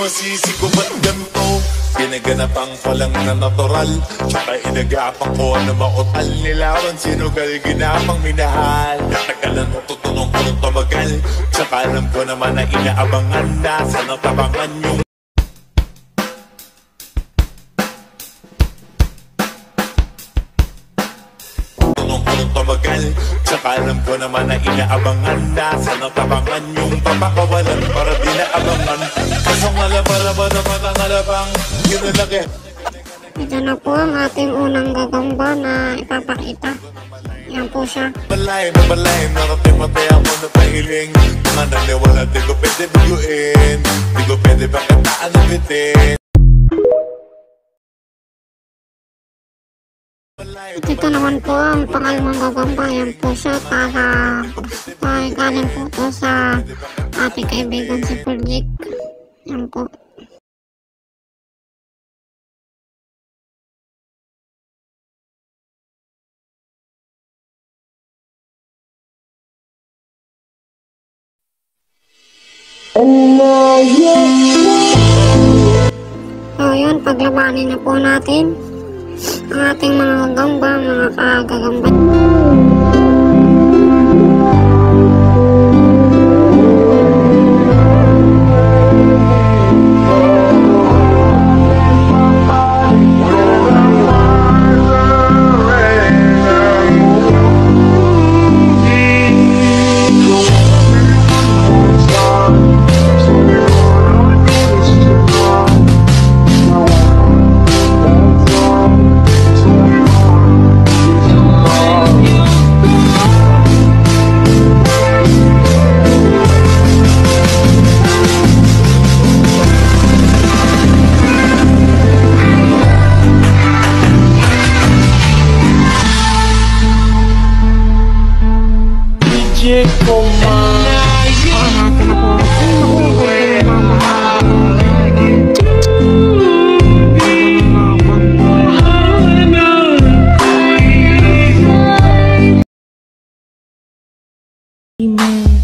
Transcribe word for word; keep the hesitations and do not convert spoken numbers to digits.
masisi ko ba't ganito? Pinaganapan ko lang na natural, tsaka inagapang ko na mautal. Nilawan sinugal, ginapang minahal. Natagalan mo tutunong ko ng tumagal, tsaka alam ko naman na inaabangan na sa natabangan yung tutunong ko ng tumagal, tsaka alam ko naman na inaabangan na sa natabangan yung papakawalan para di naabangan. Kasong alabaraban naman ang alabang yun na laki. Ito na po ang ating unang gagamba na ipapakita. Yan po siya. Balay na balay, narating matay ako na pahiling. Mga naniwala, di ko pwede biguin, di ko pwede pakataan na bitin. Ito naman po ang pangalawang gagamba. Yan po siya para para galing po ito sa ating kaibigan si Project. Yan po. So yun, paglabanin na po natin ang ating mga gagamba, mga kagagamba. Amen.